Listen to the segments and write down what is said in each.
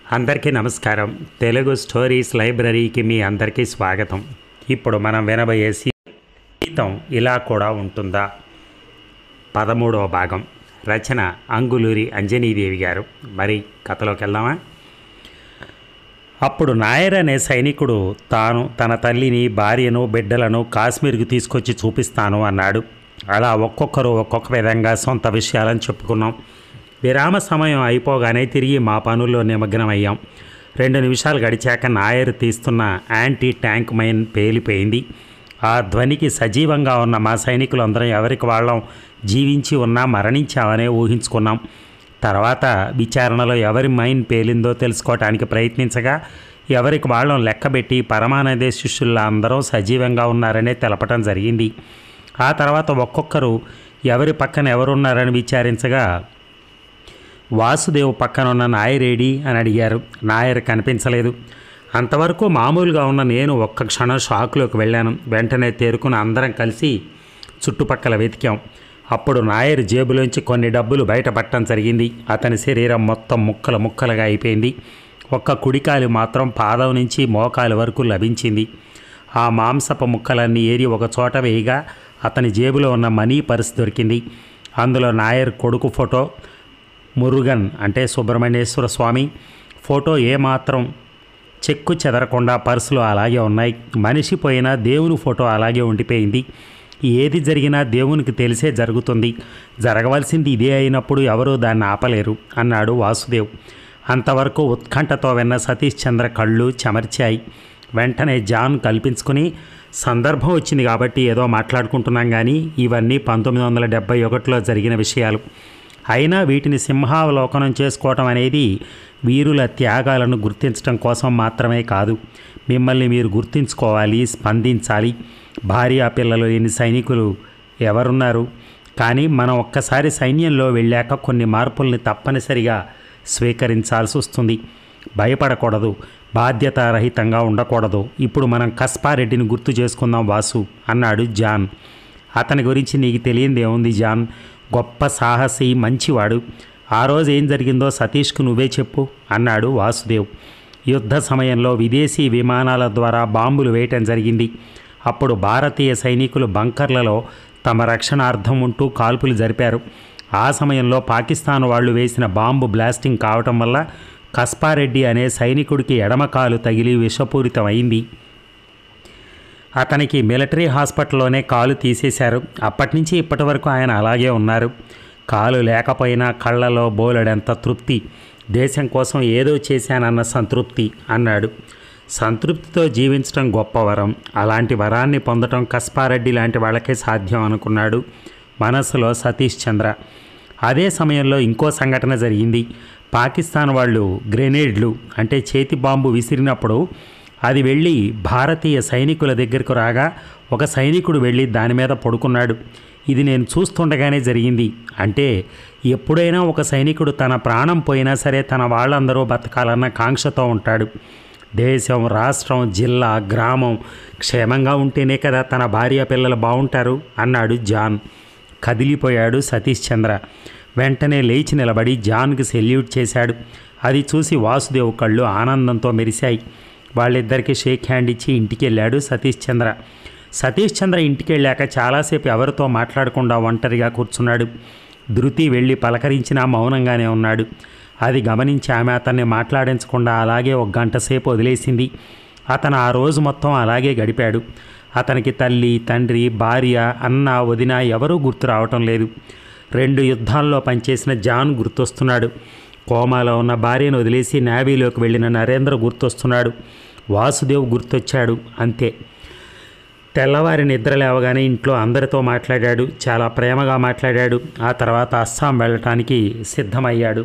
అందరికీ నమస్కారం. తెలుగు స్టోరీస్ లైబ్రరీకి మీ అందరికీ స్వాగతం. ఇప్పుడు మనం వినబోయే జీవితం ఇలా కూడా ఉంటుందా 13వ భాగం. రచన అంగులూరి అంజనీదేవి గారు. మరి కథలోకి వెళ్దామా? అప్పుడు నాయర్ అనే సైనికుడు తాను తన తల్లిని, భార్యను, బిడ్డలను కాశ్మీర్కు తీసుకొచ్చి చూపిస్తాను అన్నాడు. అలా ఒక్కొక్కరు ఒక్కొక్క విధంగా సొంత విషయాలను చెప్పుకున్నాం. విరామ సమయం అయిపోగానే తిరిగి మా పనుల్లో నిమగ్నమయ్యాం. 2 నిమిషాలు గడిచాక నాయర్ తీస్తున్న యాంటీ ట్యాంక్ మైన్ పేలిపోయింది. ఆ ధ్వనికి సజీవంగా ఉన్న మా సైనికులందరం ఎవరికి వాళ్ళం జీవించి ఉన్నా మరణించామనే ఊహించుకున్నాం. తర్వాత విచారణలో ఎవరి మైన్ పేలిందో తెలుసుకోవటానికి ప్రయత్నించగా ఎవరికి వాళ్ళం లెక్కబెట్టి పరమానంద శిష్యుల్లా అందరం సజీవంగా ఉన్నారనే తెలపటం జరిగింది. ఆ తర్వాత ఒక్కొక్కరు ఎవరి పక్కన ఎవరున్నారని విచారించగా వాసుదేవ్ పక్కనున్న నాయరేడి అని అడిగారు. నాయర్ కనిపించలేదు. అంతవరకు మామూలుగా ఉన్న నేను ఒక్క క్షణం షాక్లోకి వెళ్ళాను. వెంటనే తేరుకుని అందరం కలిసి చుట్టుపక్కల వెతికాం. అప్పుడు నాయర్ జేబులోంచి కొన్ని డబ్బులు బయటపడటం జరిగింది. అతని శరీరం మొత్తం ముక్కలు ముక్కలుగా అయిపోయింది. ఒక్క కుడికాలు మాత్రం పాదం నుంచి మోకాలు వరకు లభించింది. ఆ మాంసపు ముక్కలన్నీ ఏరి ఒక చోట వేయగా అతని జేబులో ఉన్న మనీ పర్స్ దొరికింది. అందులో నాయర్ కొడుకు ఫోటో, మురుగన్ అంటే సుబ్రహ్మణ్యేశ్వర స్వామి ఫోటో ఏమాత్రం చెక్కు చెదరకుండా పర్సులో అలాగే ఉన్నాయి. మనిషి పోయినా దేవుని ఫోటో అలాగే ఉండిపోయింది. ఏది జరిగినా దేవునికి తెలిసే జరుగుతుంది. జరగవలసింది ఇదే అయినప్పుడు ఎవరూ దాన్ని ఆపలేరు అన్నాడు వాసుదేవ్. అంతవరకు ఉత్కంఠతో విన్న సతీష్ చంద్ర కళ్ళు చెమర్చాయి. వెంటనే జాన్ కల్పించుకుని, సందర్భం వచ్చింది కాబట్టి ఏదో మాట్లాడుకుంటున్నాం, కానీ ఇవన్నీ 1971లో జరిగిన విషయాలు. అయినా వీటిని సింహావలోకనం చేసుకోవటం అనేది వీరుల త్యాగాలను గుర్తించడం కోసం మాత్రమే కాదు. మిమ్మల్ని మీరు గుర్తించుకోవాలి, స్పందించాలి. భార్య పిల్లలు లేని సైనికులు ఎవరున్నారు? కానీ మనం ఒక్కసారి సైన్యంలో వెళ్ళాక కొన్ని మార్పుల్ని తప్పనిసరిగా స్వీకరించాల్సి వస్తుంది. భయపడకూడదు, బాధ్యతారహితంగా ఉండకూడదు. ఇప్పుడు మనం కస్పారెడ్డిని గుర్తు చేసుకుందాం వాసు అన్నాడు జాన్. అతని గురించి నీకు తెలియంది ఏముంది జాన్? గొప్ప సాహసి, మంచివాడు. ఆ రోజు ఏం జరిగిందో సతీష్కు నువ్వే చెప్పు అన్నాడు వాసుదేవ్. యుద్ధ సమయంలో విదేశీ విమానాల ద్వారా బాంబులు వేయటం జరిగింది. అప్పుడు భారతీయ సైనికులు బంకర్లలో తమ రక్షణార్థం ఉంటూ కాల్పులు జరిపారు. ఆ సమయంలో పాకిస్తాన్ వాళ్ళు వేసిన బాంబు బ్లాస్టింగ్ కావటం వల్ల కస్పారెడ్డి అనే సైనికుడికి ఎడమ కాలు తగిలి విషపూరితమైంది. అతనికి మిలిటరీ హాస్పిటల్లోనే కాలు తీసేశారు. అప్పటి నుంచి ఇప్పటి వరకు ఆయన అలాగే ఉన్నారు. కాలు లేకపోయినా కళ్ళలో బోలెడంత తృప్తి. దేశం కోసం ఏదో చేశానన్న సంతృప్తి అన్నాడు. సంతృప్తితో జీవించడం గొప్ప వరం. అలాంటి వరాన్ని పొందటం కస్పారెడ్డి లాంటి వాళ్ళకే సాధ్యం అనుకున్నాడు మనసులో సతీష్ చంద్ర. అదే సమయంలో ఇంకో సంఘటన జరిగింది. పాకిస్తాన్ వాళ్ళు గ్రెనేడ్లు అంటే చేతి బాంబు విసిరినప్పుడు అది వెళ్ళి భారతీయ సైనికుల దగ్గరకు రాగా ఒక సైనికుడు వెళ్ళి దాని మీద పడుకున్నాడు. ఇది నేను చూస్తుండగానే జరిగింది. అంటే ఎప్పుడైనా ఒక సైనికుడు తన ప్రాణం పోయినా సరే తన వాళ్ళందరూ బతకాలన్న కాంక్షతో ఉంటాడు. దేశం, రాష్ట్రం, జిల్లా, గ్రామం క్షేమంగా ఉంటేనే కదా తన భార్య పిల్లలు బాగుంటారు అన్నాడు జాన్. కదిలిపోయాడు సతీష్ చంద్ర. వెంటనే లేచి నిలబడి జాన్కి సెల్యూట్ చేశాడు. అది చూసి వాసుదేవ్ కళ్ళు ఆనందంతో మెరిశాయి. వాళ్ళిద్దరికీ షేక్ హ్యాండ్ ఇచ్చి ఇంటికి వెళ్ళాడు సతీష్ చంద్ర. సతీష్ చంద్ర ఇంటికి వెళ్ళాక చాలాసేపు ఎవరితో మాట్లాడకుండా ఒంటరిగా కూర్చున్నాడు. ధృతి వెళ్ళి పలకరించినా మౌనంగానే ఉన్నాడు. అది గమనించి ఆమె అతన్ని మాట్లాడించకుండా అలాగే 1 గంట సేపు వదిలేసింది. అతను ఆ రోజు మొత్తం అలాగే గడిపాడు. అతనికి తల్లి, తండ్రి, భార్య, అన్న, వదిన ఎవరూ గుర్తు రావటం లేదు. 2 యుద్ధాల్లో పనిచేసిన జాన్ గుర్తొస్తున్నాడు. కోమాలో ఉన్న భార్యను వదిలేసి నేవీలోకి వెళ్ళిన నరేంద్ర గుర్తొస్తున్నాడు. వాసుదేవ్ గుర్తొచ్చాడు. అంతే. తెల్లవారి నిద్ర లేవగానే ఇంట్లో అందరితో మాట్లాడాడు. చాలా ప్రేమగా మాట్లాడాడు. ఆ తర్వాత అస్సాం వెళ్ళటానికి సిద్ధమయ్యాడు.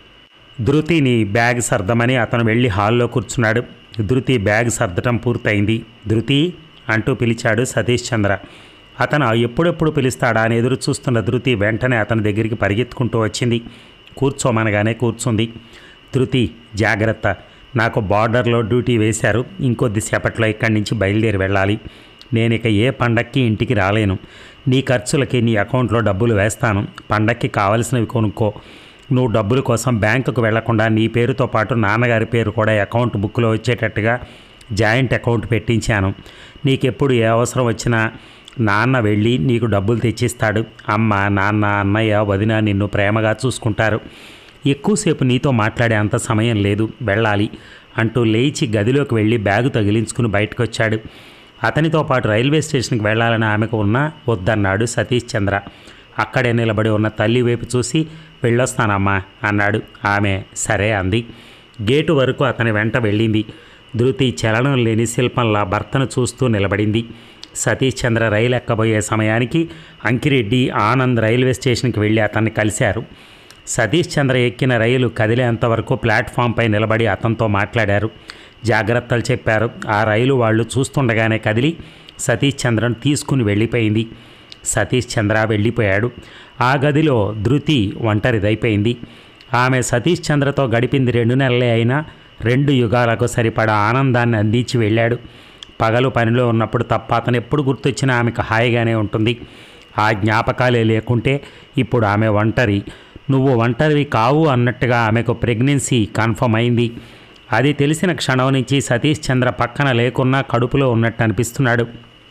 ధృతిని బ్యాగ్ సర్దమని అతను వెళ్ళి హాల్లో కూర్చున్నాడు. ధృతి బ్యాగ్ సర్దటం పూర్తయింది. ధృతి అంటూ పిలిచాడు సతీష్ చంద్ర. అతను ఎప్పుడెప్పుడు పిలుస్తాడా అని ఎదురు చూస్తున్న ధృతి వెంటనే అతని దగ్గరికి పరిగెత్తుకుంటూ వచ్చింది. కూర్చోమనగానే కూర్చుంది. ధృతి, జాగ్రత్త, నాకు బార్డర్లో డ్యూటీ వేశారు. ఇంకొద్దిసేపట్లో ఇక్కడి నుంచి బయలుదేరి వెళ్ళాలి. నేను ఇక ఏ పండక్కి ఇంటికి రాలేను. నీ ఖర్చులకి నీ అకౌంట్లో డబ్బులు వేస్తాను. పండక్కి కావలసినవి కొనుక్కో. నువ్వు డబ్బుల కోసం బ్యాంకుకు వెళ్లకుండా నీ పేరుతో పాటు నాన్నగారి పేరు కూడా అకౌంట్ బుక్లో వచ్చేటట్టుగా జాయింట్ అకౌంట్ పెట్టించాను. నీకెప్పుడు ఏ అవసరం వచ్చినా నాన్న వెళ్ళి నీకు డబ్బులు తెచ్చిస్తాడు. అమ్మ, నాన్న, అన్నయ్య, వదిన నిన్ను ప్రేమగా చూసుకుంటారు. ఎక్కువసేపు నీతో మాట్లాడే అంత సమయం లేదు, వెళ్ళాలి అంటూ లేచి గదిలోకి వెళ్ళి బ్యాగు తగిలించుకుని బయటకు వచ్చాడు. అతనితో పాటు రైల్వే స్టేషన్కి వెళ్ళాలని ఆమెకు ఉన్నా వద్దన్నాడు సతీష్ చంద్ర. అక్కడే నిలబడి ఉన్న తల్లి వైపు చూసి వెళ్ళొస్తానమ్మా అన్నాడు. ఆమె సరే అంది. గేటు వరకు అతని వెంట వెళ్ళింది. ధృతి చలనం లేని శిల్పంలా భర్తను చూస్తూ నిలబడింది. సతీష్ చంద్ర రైలు ఎక్కబోయే సమయానికి అంకిరెడ్డి, ఆనంద్ రైల్వే స్టేషన్కి వెళ్ళి అతన్ని కలిశారు. సతీష్ చంద్ర ఎక్కిన రైలు కదిలేంతవరకు ప్లాట్ఫామ్పై నిలబడి అతనితో మాట్లాడారు, జాగ్రత్తలు చెప్పారు. ఆ రైలు వాళ్ళు చూస్తుండగానే కదిలి సతీష్ చంద్రను తీసుకుని వెళ్ళిపోయింది. సతీష్ చంద్ర వెళ్ళిపోయాడు. ఆ గదిలో ధృతి ఒంటరిదైపోయింది. ఆమె సతీష్ చంద్రతో గడిపింది 2 నెలలే అయినా 2 యుగాలకు సరిపడా ఆనందాన్ని అందించి వెళ్ళాడు. పగలు పనిలో ఉన్నప్పుడు తప్ప అతను ఎప్పుడు గుర్తొచ్చినా ఆమెకు హాయిగానే ఉంటుంది. ఆ జ్ఞాపకాలే లేకుంటే ఇప్పుడు ఆమె ఒంటరి. నువ్వు ఒంటరివి కావు అన్నట్టుగా ఆమెకు ప్రెగ్నెన్సీ కన్ఫర్మ్ అయింది. అది తెలిసిన క్షణం నుంచి సతీష్ చంద్ర పక్కన లేకున్నా కడుపులో ఉన్నట్టు అనిపిస్తున్నాడు.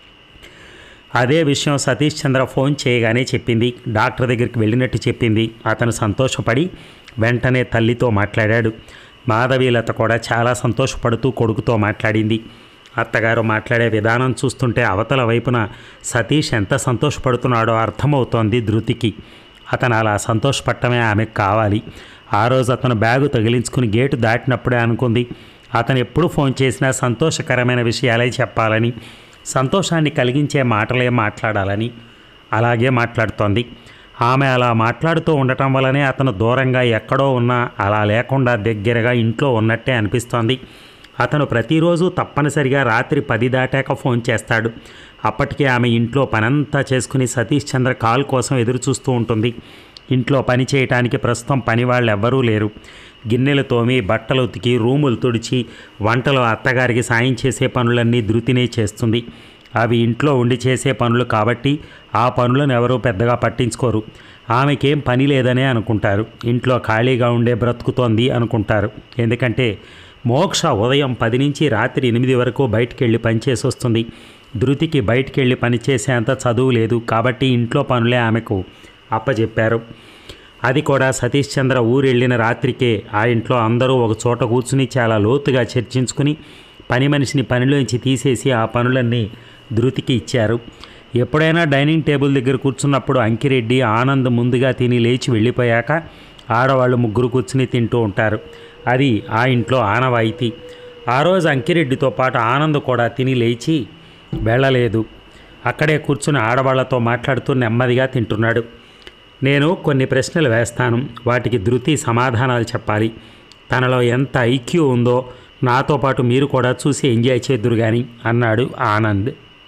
అదే విషయం సతీష్ చంద్ర ఫోన్ చేయగానే చెప్పింది. డాక్టర్ దగ్గరికి వెళ్ళినట్టు చెప్పింది. అతను సంతోషపడి వెంటనే తల్లితో మాట్లాడాడు. మాధవీలత కూడా చాలా సంతోషపడుతూ కొడుకుతో మాట్లాడింది. అత్తగారు మాట్లాడే విధానం చూస్తుంటే అవతల వైపున సతీష్ ఎంత సంతోషపడుతున్నాడో అర్థమవుతోంది ధృతికి. అతను అలా సంతోషపడటమే ఆమెకు కావాలి. ఆ రోజు అతను బ్యాగు తగిలించుకుని గేటు దాటినప్పుడే అనుకుంది, అతను ఎప్పుడు ఫోన్ చేసినా సంతోషకరమైన విషయాలే చెప్పాలని, సంతోషాన్ని కలిగించే మాటలే మాట్లాడాలని. అలాగే మాట్లాడుతోంది. ఆమె అలా మాట్లాడుతూ ఉండటం వల్లనే అతను దూరంగా ఎక్కడో ఉన్నా అలా లేకుండా దగ్గరగా ఇంట్లో ఉన్నట్టే అనిపిస్తోంది. అతను ప్రతిరోజు తప్పనిసరిగా రాత్రి 10 దాటాక ఫోన్ చేస్తాడు. అప్పటికే ఆమె ఇంట్లో పనంతా చేసుకుని సతీష్ చంద్ర కాల్ కోసం ఎదురు చూస్తూ ఉంటుంది. ఇంట్లో పని చేయటానికి ప్రస్తుతం పని వాళ్ళు ఎవ్వరూ లేరు. గిన్నెలు తోమి, బట్టలు ఉతికి, రూములు తుడిచి, వంటలు అత్తగారికి సాయం చేసే పనులన్నీ ధృతినే చేస్తుంది. అవి ఇంట్లో ఉండి చేసే పనులు కాబట్టి ఆ పనులను ఎవరూ పెద్దగా పట్టించుకోరు. ఆమెకేం పని లేదనే అనుకుంటారు. ఇంట్లో ఖాళీగా ఉండే బ్రతుకుతోంది అనుకుంటారు. ఎందుకంటే మోక్ష ఉదయం 10 నుంచి రాత్రి 8 వరకు బయటికి వెళ్ళి పనిచేసి వస్తుంది. ధృతికి బయటికి వెళ్ళి పనిచేసేంత చదువు లేదు కాబట్టి ఇంట్లో పనులే ఆమెకు అప్పచెప్పారు. అది కూడా సతీష్ చంద్ర ఊరెళ్ళిన రాత్రికే ఆ ఇంట్లో అందరూ ఒక చోట కూర్చుని చాలా లోతుగా చర్చించుకుని పని మనిషిని పనిలోంచి తీసేసి ఆ పనులన్నీ ధృతికి ఇచ్చారు. ఎప్పుడైనా డైనింగ్ టేబుల్ దగ్గర కూర్చున్నప్పుడు అంకిరెడ్డి, ఆనంద్ ముందుగా తిని లేచి వెళ్ళిపోయాక ఆడవాళ్ళు 3 కూర్చుని తింటూ ఉంటారు. అది ఆ ఇంట్లో ఆనవాయితీ. ఆ రోజు అంకిరెడ్డితో పాటు ఆనంద్ కూడా తిని లేచి వెళ్ళలేదు. అక్కడే కూర్చుని ఆడవాళ్లతో మాట్లాడుతూ నెమ్మదిగా తింటున్నాడు. నేను కొన్ని ప్రశ్నలు వేస్తాను, వాటికి ధృతి సమాధానాలు చెప్పాలి. తనలో ఎంత ఐక్యూ ఉందో నాతో పాటు మీరు కూడా చూసి ఎంజాయ్ చేద్దురు కానీ అన్నాడు ఆనంద్.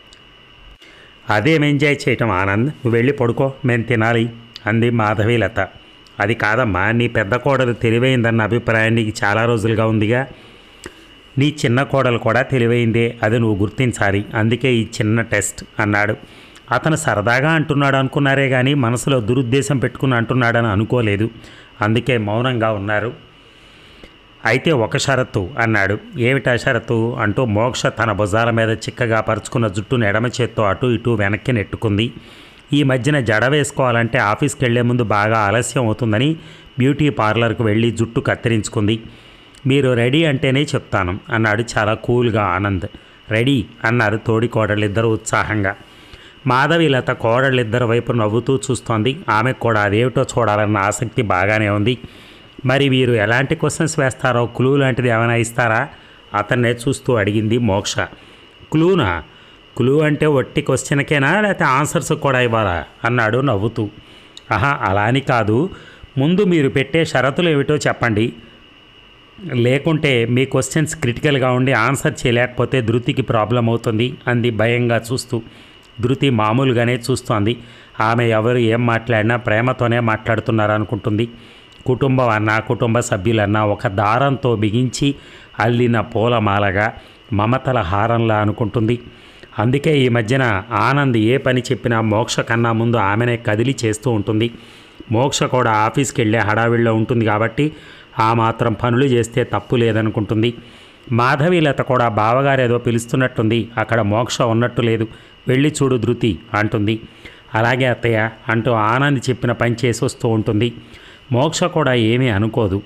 అదేం ఎంజాయ్ చేయటం ఆనంద్, నువ్వు వెళ్ళి పడుకో, మేము తినాలి అంది మాధవీలత. అది కాదమ్మా, నీ పెద్ద కోడలు తెలివైందన్న అభిప్రాయం నీకు చాలా రోజులుగా ఉందిగా. నీ చిన్న కోడలు కూడా తెలివైందే, అది నువ్వు గుర్తించాలి. అందుకే ఈ చిన్న టెస్ట్ అన్నాడు. అతను సరదాగా అంటున్నాడు అనుకున్నారే కానీ మనసులో దురుద్దేశం పెట్టుకుని అంటున్నాడని అనుకోలేదు. అందుకే మౌనంగా ఉన్నారు. అయితే ఒక షరతు అన్నాడు. ఏమిటా షరతు అంటూ మోక్ష తన భుజాల మీద చిక్కగా పరుచుకున్న జుట్టును ఎడమ చేత్తో అటు ఇటు వెనక్కి నెట్టుకుంది. ఈ మధ్యన జడ వేసుకోవాలంటే ఆఫీస్కి వెళ్లే ముందు బాగా ఆలస్యం అవుతుందని బ్యూటీ పార్లర్కు వెళ్ళి జుట్టు కత్తిరించుకుంది. మీరు రెడీ అంటేనే చెప్తాను అన్నాడు చాలా కూల్గా ఆనంద్. రెడీ అన్నారు తోడి కోడళ్ళిద్దరూ ఉత్సాహంగా. మాధవీలత కోడళ్ళిద్దరి వైపు నవ్వుతూ చూస్తోంది. ఆమెకు కూడా అదేమిటో చూడాలన్న ఆసక్తి బాగానే ఉంది. మరి వీరు ఎలాంటి క్వశ్చన్స్ వేస్తారో క్లూ లాంటిది ఏమైనా ఇస్తారా అతన్నే చూస్తూ అడిగింది మోక్ష. క్లూనా? క్లూ అంటే ఒట్టి క్వశ్చన్కేనా లేకపోతే ఆన్సర్స్ కూడా ఇవ్వాలా అన్నాడు నవ్వుతూ. ఆహా, అలా అని కాదు, ముందు మీరు పెట్టే షరతులు ఏమిటో చెప్పండి. లేకుంటే మీ క్వశ్చన్స్ క్రిటికల్గా ఉండి ఆన్సర్ చేయలేకపోతే ధృతికి ప్రాబ్లం అవుతుంది అంది భయంగా చూస్తూ. ధృతి మామూలుగానే చూస్తోంది. ఆమె ఎవరు ఏం మాట్లాడినా ప్రేమతోనే మాట్లాడుతున్నారనుకుంటుంది. కుటుంబం అన్నా, కుటుంబ సభ్యులన్నా ఒక దారంతో బిగించి అల్లిన పూలమాలగా, మమతల హారంలా అనుకుంటుంది. అందుకే ఈ మధ్యన ఆనంద్ ఏ పని చెప్పినా మోక్ష కన్నా ముందు ఆమెనే కదిలి చేస్తూ ఉంటుంది. మోక్ష కూడా ఆఫీస్కి వెళ్ళే హడావిడిలో ఉంటుంది కాబట్టి ఆ మాత్రం పనులు చేస్తే తప్పు లేదనుకుంటుంది. మాధవీలత కూడా బావగారు ఏదో పిలుస్తున్నట్టుంది, అక్కడ మోక్ష ఉన్నట్టు లేదు, వెళ్ళి చూడు ధృతి అంటుంది. అలాగే అత్తయ్య అంటూ ఆనంద్ చెప్పిన పని చేసి వస్తూ ఉంటుంది. మోక్ష కూడా ఏమీ అనుకోదు.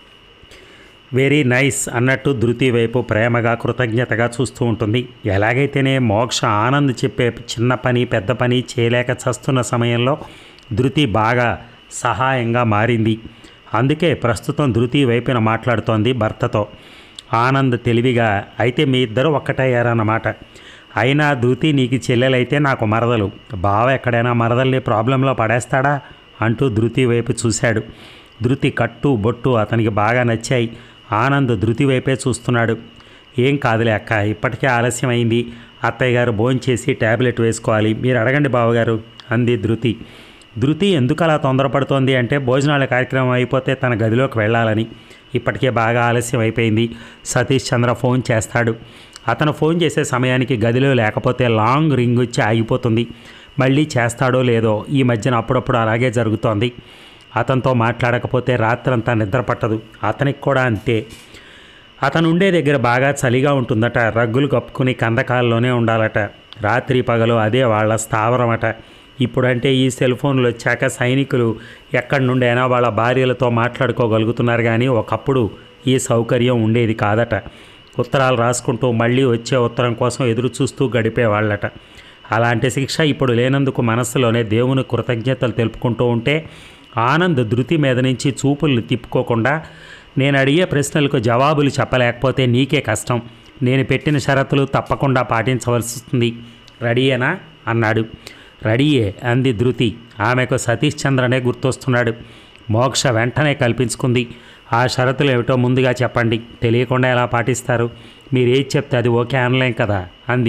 వెరీ నైస్ అన్నట్టు ధృతి వైపు ప్రేమగా కృతజ్ఞతగా చూస్తూ ఉంటుంది. ఎలాగైతేనే మోక్ష ఆనంద్ చెప్పే చిన్న పని పెద్ద పని చేయలేక చస్తున్న సమయంలో ధృతి బాగా సహాయంగా మారింది. అందుకే ప్రస్తుతం ధృతి వైపున మాట్లాడుతోంది భర్తతో. ఆనంద్ తెలివిగా, అయితే మీ ఇద్దరు ఒక్కటయ్యారన్నమాట. అయినా ధృతి నీకు చెల్లెలైతే నాకు మరదలు, బావ ఎక్కడైనా మరదల్ని ప్రాబ్లంలో పడేస్తాడా అంటూ ధృతి వైపు చూశాడు. ధృతి కట్టు బొట్టు అతనికి బాగా నచ్చాయి. ఆనంద్ ధృతి వైపే చూస్తున్నాడు. ఏం కాదులే అక్క, ఇప్పటికే ఆలస్యం అయింది, అత్తయ్య గారు భోంచేసి ట్యాబ్లెట్ వేసుకోవాలి, మీరు అడగండి బావగారు అంది ధృతి. ధృతి ఎందుకు అలా తొందరపడుతోంది అంటే భోజనాల కార్యక్రమం అయిపోతే తన గదిలోకి వెళ్ళాలని. ఇప్పటికే బాగా ఆలస్యం అయిపోయింది. సతీష్ చంద్ర ఫోన్ చేస్తాడు. అతను ఫోన్ చేసే సమయానికి గదిలో లేకపోతే లాంగ్ రింగ్ వచ్చి ఆగిపోతుంది. మళ్ళీ చేస్తాడో లేదో, ఈ మధ్యన అప్పుడప్పుడు అలాగే జరుగుతోంది. అతనితో మాట్లాడకపోతే రాత్రంతా నిద్ర పట్టదు. అతనికి కూడా అంతే. అతను ఉండే దగ్గర బాగా చలిగా ఉంటుందట, రగ్గులు కప్పుకుని కందకాల్లోనే ఉండాలట. రాత్రి పగలు అదే వాళ్ళ స్థావరమట. ఇప్పుడంటే ఈ సెల్ ఫోన్లు వచ్చాక సైనికులు ఎక్కడి నుండైనా వాళ్ళ భార్యలతో మాట్లాడుకోగలుగుతున్నారు, కానీ ఒకప్పుడు ఈ సౌకర్యం ఉండేది కాదట. ఉత్తరాలు రాసుకుంటూ మళ్ళీ వచ్చే ఉత్తరం కోసం ఎదురు చూస్తూ గడిపేవాళ్ళట. అలాంటి శిక్ష ఇప్పుడు లేనందుకు మనస్సులోనే దేవుని కృతజ్ఞతలు తెలుపుకుంటూ ఉంటే ఆనంద్ ధృతి మీద నుంచి చూపుల్ని తిప్పుకోకుండా, నేను అడిగే ప్రశ్నలకు జవాబులు చెప్పలేకపోతే నీకే కష్టం, నేను పెట్టిన షరతులు తప్పకుండా పాటించవలసి వస్తుంది, రెడీయేనా అన్నాడు. రెడీయే అంది ధృతి. ఆమెకు సతీష్ చంద్రనే గుర్తొస్తున్నాడు. మోక్ష వెంటనే కల్పించుకుంది. ఆ షరతులు ఏమిటో ముందుగా చెప్పండి, తెలియకుండా ఎలా పాటిస్తారు, మీరేది చెప్తే అది ఓకే అనలేం కదా అంది.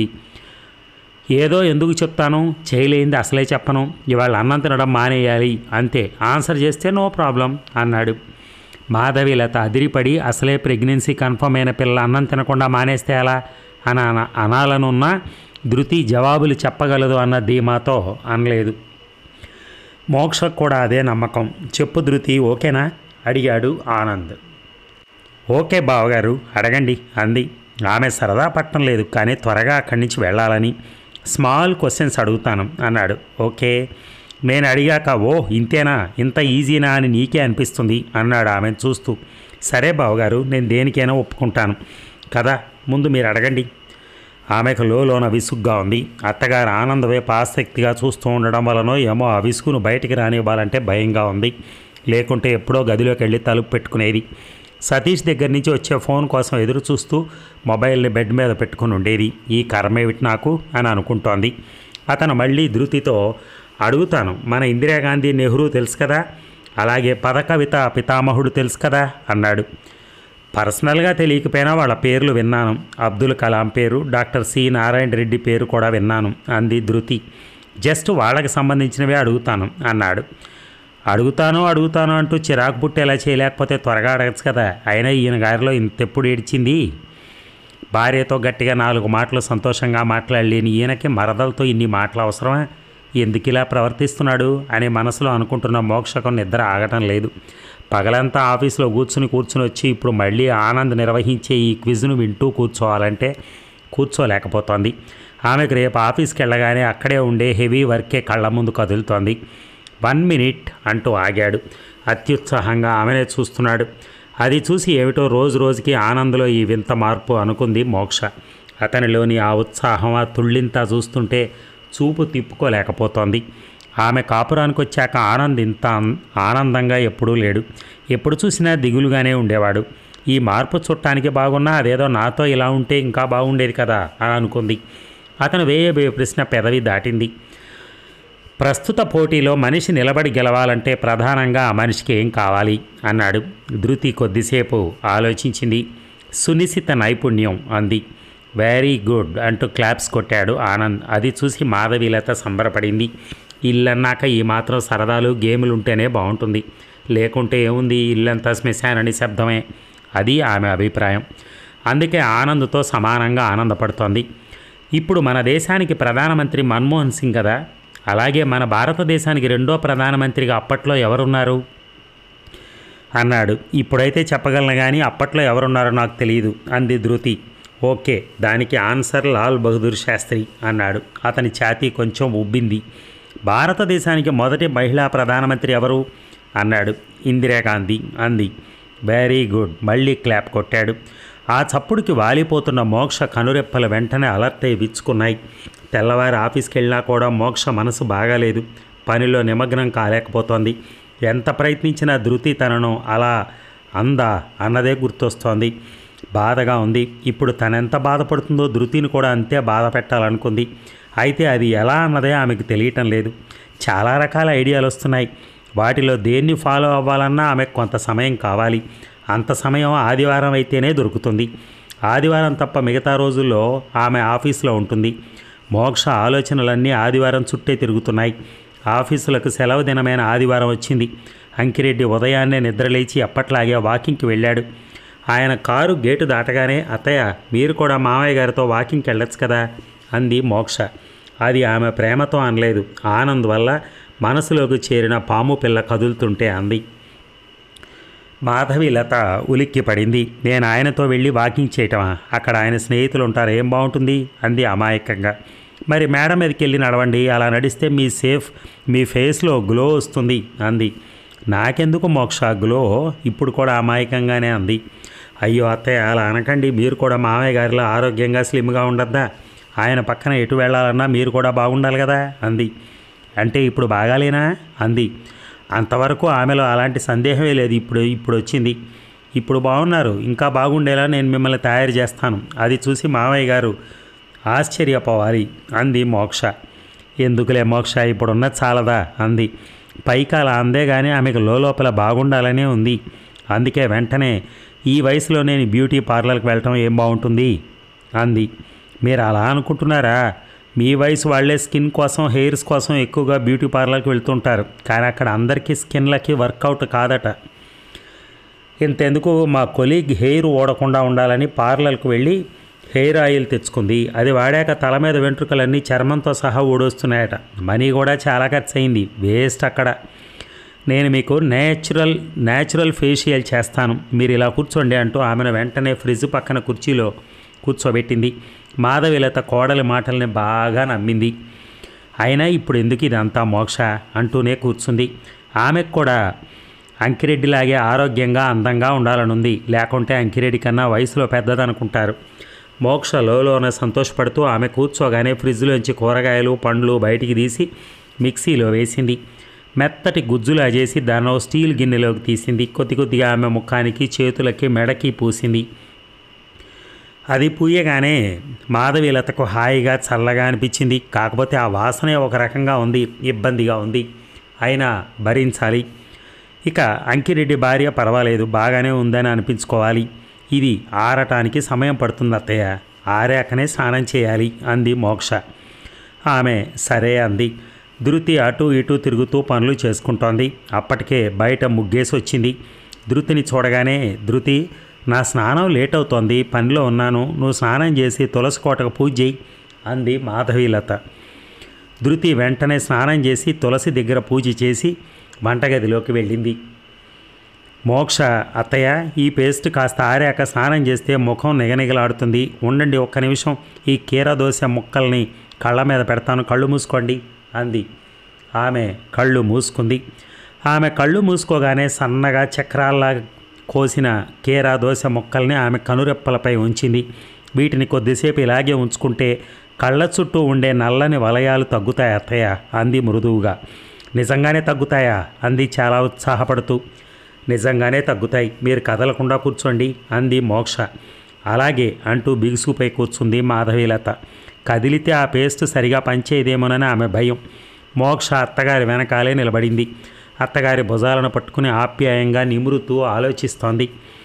ఏదో ఎందుకు చెప్తాను, చేయలేంది అసలే చెప్పను, ఇవాళ అన్నం తినడం మానేయాలి అంతే, ఆన్సర్ చేస్తే నో ప్రాబ్లం అన్నాడు. మాధవీలత అదిరిపడి, అసలే ప్రెగ్నెన్సీ కన్ఫర్మ్ అయిన పిల్ల అన్నం తినకుండా మానేస్తే ఎలా అనాలనున్నా ధృతి జవాబులు చెప్పగలదు అన్న ధీమాతో అనలేదు. మోక్షకు కూడా అదే నమ్మకం. చెప్పు ధృతి, ఓకేనా అడిగాడు ఆనంద్. ఓకే బావగారు అడగండి అంది. ఆమె సరదా పట్టం లేదు, కానీ త్వరగా అక్కడి నుంచి వెళ్ళాలని. స్మాల్ క్వశ్చన్స్ అడుగుతాను అన్నాడు. ఓకే. నేను అడిగాక ఓ ఇంతేనా, ఇంత ఈజీనా అని నీకే అనిపిస్తుంది అన్నాడు ఆమెను చూస్తూ. సరే బావగారు, నేను దేనికైనా ఒప్పుకుంటాను కదా, ముందు మీరు అడగండి. ఆమెకు లోన విసుగ్గా ఉంది. అత్తగారు ఆనంద్ వైపు ఆసక్తిగా చూస్తూ ఉండడం వలనో ఏమో ఆ విసుగును బయటికి రానివ్వాలంటే భయంగా ఉంది. లేకుంటే ఎప్పుడో గదిలోకి వెళ్ళి తలుపు పెట్టుకునేది. సతీష్ దగ్గర నుంచి వచ్చే ఫోన్ కోసం ఎదురు చూస్తూ మొబైల్ని బెడ్ మీద పెట్టుకుని ఉండేది. ఈ కర్మేమిటి నాకు అని అనుకుంటోంది. అతను మళ్ళీ ధృతితో, అడుగుతాను, మన ఇందిరాగాంధీ నెహ్రూ తెలుసు కదా, అలాగే పదకవిత పితామహుడు తెలుసు కదా అన్నాడు. పర్సనల్గా తెలియకపోయినా వాళ్ళ పేర్లు విన్నాను. అబ్దుల్ కలాం పేరు, డాక్టర్ సి నారాయణ రెడ్డి పేరు కూడా విన్నాను అంది ధృతి. జస్ట్ వాళ్ళకి సంబంధించినవే అడుగుతాను అన్నాడు. అడుగుతాను అంటూ చిరాకు పుట్టేలా చేయలేకపోతే త్వరగా అడగచ్చు కదా. అయినా ఈయన గారిలో ఇంతెప్పుడు ఏడ్చింది. భార్యతో గట్టిగా 4 మాటలు సంతోషంగా మాట్లాడలేని ఈయనకి మరదలతో ఇన్ని మాటలు అవసరమా, ఎందుకు ఇలా ప్రవర్తిస్తున్నాడు అని మనసులో అనుకుంటున్న మోక్షకం నిద్ర ఆగటం లేదు. పగలంతా ఆఫీసులో కూర్చుని వచ్చి ఇప్పుడు మళ్ళీ ఆనంద్ నిర్వహించే ఈ క్విజ్ను వింటూ కూర్చోవాలంటే కూర్చోలేకపోతోంది. ఆమెకు రేపు ఆఫీస్కి వెళ్ళగానే అక్కడే ఉండే హెవీ వర్కే కళ్ళ ముందు కదులుతోంది. 1 మినిట్ అంటూ ఆగాడు. అత్యుత్సాహంగా ఆమెనే చూస్తున్నాడు. అది చూసి ఏమిటో రోజుకి ఆనంద్లో ఈ వింత మార్పు అనుకుంది మోక్ష. అతనిలోని ఆ ఉత్సాహం, ఆ తుళ్ళింతా చూస్తుంటే చూపు తిప్పుకోలేకపోతోంది. ఆమె కాపురానికి వచ్చాక ఆనంద్ ఇంత ఆనందంగా ఎప్పుడూ లేడు. ఎప్పుడు చూసినా దిగులుగానే ఉండేవాడు. ఈ మార్పు చుట్టానికి బాగున్నా అదేదో నాతో ఇలా ఉంటే ఇంకా బాగుండేది కదా అని అనుకుంది. అతను వేయబోయే ప్రశ్న పెదవి దాటింది. ప్రస్తుత పోటీలో మనిషి నిలబడి గెలవాలంటే ప్రధానంగా ఆ మనిషికి ఏం కావాలి అన్నాడు. ధృతి కొద్దిసేపు ఆలోచించింది. సునిశిత నైపుణ్యం అంది. వెరీ గుడ్ అంటూ క్లాప్స్ కొట్టాడు ఆనంద్. అది చూసి మాధవీలత సంబరపడింది. ఇల్లన్నాక ఈ మాత్రం సరదాలు గేములు ఉంటేనే బాగుంటుంది, లేకుంటే ఏముంది, ఇల్లంతా శ్మశానని శబ్దమే. అది ఆమె అభిప్రాయం. అందుకే ఆనంద్తో సమానంగా ఆనందపడుతోంది. ఇప్పుడు మన దేశానికి ప్రధానమంత్రి మన్మోహన్ సింగ్ కదా, అలాగే మన భారతదేశానికి రెండో ప్రధానమంత్రిగా అప్పట్లో ఎవరున్నారు అన్నాడు. ఇప్పుడైతే చెప్పగలను కానీ అప్పట్లో ఎవరున్నారో నాకు తెలియదు అంది ధృతి. ఓకే, దానికి ఆన్సర్ లాల్ బహదూర్ శాస్త్రి అన్నాడు. అతని ఛాతీ కొంచెం ఉబ్బింది. భారతదేశానికి మొదటి మహిళా ప్రధానమంత్రి ఎవరు అన్నాడు. ఇందిరాగాంధీ అంది. వెరీ గుడ్, మళ్ళీ క్లాప్ కొట్టాడు. ఆ చప్పుడుకి వాలిపోతున్న మోక్ష కనురెప్పలు వెంటనే అలర్ట్ అయి విచ్చుకున్నాయి. తెల్లవారి ఆఫీస్కి వెళ్ళినా కూడా మోక్ష మనసు బాగాలేదు. పనిలో నిమగ్నం కాలేకపోతోంది. ఎంత ప్రయత్నించినా ధృతి తనను అలా అందా అన్నదే గుర్తొస్తోంది. బాధగా ఉంది. ఇప్పుడు తనెంత బాధపడుతుందో ధృతిని కూడా అంతే బాధ పెట్టాలనుకుంది. అయితే అది ఎలా అన్నదే ఆమెకు తెలియటం లేదు. చాలా రకాల ఐడియాలు వస్తున్నాయి. వాటిలో దేన్ని ఫాలో అవ్వాలన్నా ఆమెకు కొంత సమయం కావాలి. అంత సమయం ఆదివారం అయితేనే దొరుకుతుంది. ఆదివారం తప్ప మిగతా రోజుల్లో ఆమె ఆఫీసులో ఉంటుంది. మోక్ష ఆలోచనలన్నీ ఆదివారం చుట్టే తిరుగుతున్నాయి. ఆఫీసులకు సెలవు దినమైన ఆదివారం వచ్చింది. అంకిరెడ్డి ఉదయాన్నే నిద్రలేచి అప్పట్లాగే వాకింగ్కి వెళ్ళాడు. ఆయన కారు గేటు దాటగానే అత్తయ్య మీరు కూడా మామయ్య గారితో వాకింగ్కి వెళ్ళొచ్చు కదా అంది మోక్ష. అది ఆమె ప్రేమతో అనలేదు, ఆనంద్ వల్ల మనసులోకి చేరిన పాము పిల్ల కదులుతుంటే అంది. మాధవి లత ఉలిక్కి పడింది. నేను ఆయనతో వెళ్ళి వాకింగ్ చేయటమా? అక్కడ ఆయన స్నేహితులు ఉంటారు, ఏం బాగుంటుంది అంది అమాయకంగా. మరి మేడ మీదకి వెళ్ళి నడవండి, అలా నడిస్తే మీ ఫేస్లో గ్లో వస్తుంది అంది. నాకెందుకు మోక్ష గ్లో? ఇప్పుడు కూడా అమాయకంగానే అంది. అయ్యో అత్తయ్య అలా అనకండి, మీరు కూడా మామయ్య గారిలో ఆరోగ్యంగా స్లిమ్గా ఉండద్దా? ఆయన పక్కన ఎటు వెళ్ళాలన్నా మీరు కూడా బాగుండాలి కదా అంది. అంటే ఇప్పుడు బాగాలేనా అంది. అంతవరకు ఆమెలో అలాంటి సందేహమే లేదు. ఇప్పుడు వచ్చింది. ఇప్పుడు బాగున్నారు, ఇంకా బాగుండేలా నేను మిమ్మల్ని తయారు చేస్తాను. అది చూసి మామయ్య గారు ఆశ్చర్యపోవాలి అంది మోక్ష. ఎందుకులే మోక్ష, ఇప్పుడున్నది చాలదా అంది. పైకి అలా అందే కానీ ఆమెకు లోపల బాగుండాలనే ఉంది. అందుకే వెంటనే ఈ వయసులో నేను బ్యూటీ పార్లర్కి వెళ్ళటం ఏం బాగుంటుంది అంది. మీరు అలా అనుకుంటున్నారా? మీ వయసు వాళ్ళే స్కిన్ కోసం, హెయిర్స్ కోసం ఎక్కువగా బ్యూటీ పార్లర్కి వెళ్తుంటారు. కానీ అక్కడ అందరికీ స్కిన్లకి వర్కౌట్ కాదట. ఇంతెందుకు, మా కొలీగ్ హెయిర్ ఓడకుండా ఉండాలని పార్లర్కి వెళ్ళి హెయిర్ ఆయిల్ తెచ్చుకుంది. అది వాడాక తల మీద వెంట్రుకలన్నీ చర్మంతో సహా ఊడొస్తున్నాయట. మనీ కూడా చాలా ఖర్చు అయింది, వేస్ట్ అక్కడ. నేను మీకు న్యాచురల్ ఫేషియల్ చేస్తాను, మీరు ఇలా కూర్చోండి అంటూ ఆమెను వెంటనే ఫ్రిడ్జ్ పక్కన కుర్చీలో కూర్చోబెట్టింది. మాధవిలత కోడలి మాటల్ని బాగా నమ్మింది. అయినా ఇప్పుడు ఎందుకు ఇదంతా మోక్ష అంటూనే కూర్చుంది. ఆమెకు కూడా అంకిరెడ్డిలాగే ఆరోగ్యంగా అందంగా ఉండాలనుంది. లేకుంటే అంకిరెడ్డి కన్నా వయసులో పెద్దదనుకుంటారు. మోక్ష లోన సంతోషపడుతూ ఆమె కూర్చోగానే ఫ్రిడ్జ్లోంచి కూరగాయలు పండ్లు బయటికి తీసి మిక్సీలో వేసింది. మెత్తటి గుజ్జులా చేసి దాన్ని స్టీల్ గిన్నెలోకి తీసింది. కొద్దిగా ఆమె ముఖానికి చేతులకి మెడకి పూసింది. అది పూయగానే మాధవీలతకు హాయిగా చల్లగా అనిపించింది. కాకపోతే ఆ వాసనే ఒక రకంగా ఉంది, ఇబ్బందిగా ఉంది. అయినా భరించాలి. ఇక అంకిరెడ్డి భార్య పర్వాలేదు, బాగానే ఉందని అనిపించుకోవాలి. ఇది ఆరటానికి సమయం పడుతుంది అత్తయ్య, ఆరాకనే స్నానం చేయాలి అంది మోక్ష. ఆమె సరే అంది. ధృతి అటు ఇటు తిరుగుతూ పనులు చేసుకుంటోంది. అప్పటికే బయట ముగ్గేసి వచ్చింది. ధృతిని చూడగానే, ధృతి నా స్నానం లేట్ అవుతోంది, పనిలో ఉన్నాను, నువ్వు స్నానం చేసి తులసి కోటకు పూజ చేయి అంది మాధవీలత. ధృతి వెంటనే స్నానం చేసి తులసి దగ్గర పూజ చేసి వంటగదిలోకి వెళ్ళింది. మోక్ష అత్తయ్య ఈ పేస్ట్ కాస్త ఆరాక స్నానం చేస్తే ముఖం నిగనిగలాడుతుంది, ఉండండి ఒక్క నిమిషం, ఈ కీరదోశ ముక్కల్ని కళ్ళ మీద పెడతాను, కళ్ళు మూసుకోండి అంది. ఆమె కళ్ళు మూసుకుంది. ఆమె కళ్ళు మూసుకోగానే సన్నగా చక్రాల్లా కోసిన కీరా దోశ ముక్కల్ని ఆమె కనురెప్పలపై ఉంచింది. వీటిని కొద్దిసేపు ఇలాగే ఉంచుకుంటే కళ్ళ చుట్టూ ఉండే నల్లని వలయాలు తగ్గుతాయి అత్తయ్య అంది మృదువుగా. నిజంగానే తగ్గుతాయా అంది చాలా ఉత్సాహపడుతూ. నిజంగానే తగ్గుతాయి, మీరు కదలకుండా కూర్చోండి అంది మోక్ష. అలాగే అంటూ బిగుసుపై కూర్చుంది మాధవీలత. కదిలితే ఆ పేస్ట్ సరిగా పనిచేయదేమోనని ఆమె భయం. మోక్ష అత్తగారి వెనకాలే నిలబడింది. అత్తగారి భుజాలను పట్టుకుని ఆప్యాయంగా నిమురుతూ ఆలోచిస్తోంది.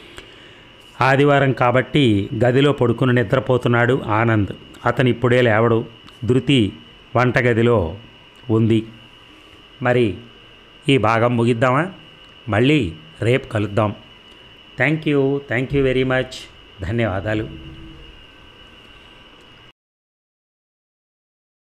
ఆదివారం కాబట్టి గదిలో పడుకుని నిద్రపోతున్నాడు ఆనంద్. అతను ఇప్పుడే లేవడు. ధృతి వంటగదిలో ఉంది. మరి ఈ భాగం ముగిద్దామా? మళ్ళీ రేపు కలుద్దాం. Thank you very much. ధన్యవాదాలు.